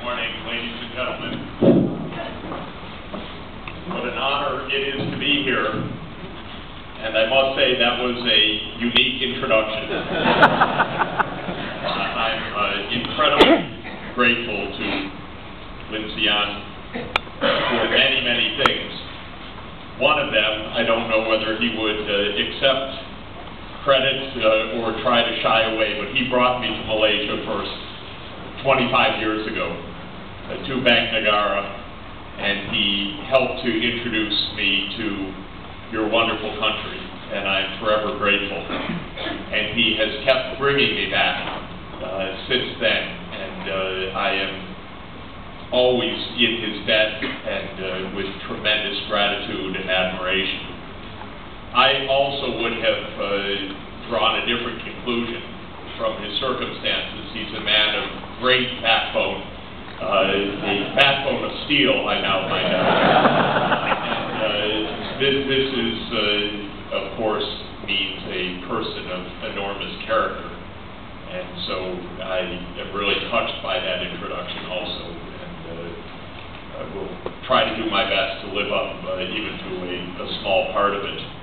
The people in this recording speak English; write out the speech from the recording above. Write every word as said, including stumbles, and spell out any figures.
morning, ladies and gentlemen. What an honor it is to be here. And I must say that was a unique introduction. uh, I'm uh, incredibly grateful to Lindsay for many, many things. One of them, I don't know whether he would uh, accept credit uh, or try to shy away, but he brought me to Malaysia first twenty-five years ago uh, to Bank Negara, and he helped to introduce me to your wonderful country, and I'm forever grateful. And he has kept bringing me back uh, since then, and uh, I am always in his debt and uh, with tremendous gratitude and admiration. I also would have uh, drawn a different conclusion from his circumstances. He's a man of great backbone, uh, a backbone of steel, I now find out. And uh, this, this is, uh, of course, means a person of enormous character. And so I am really touched by that introduction also. And uh, I will try to do my best to live up uh, even to a, a small part of it.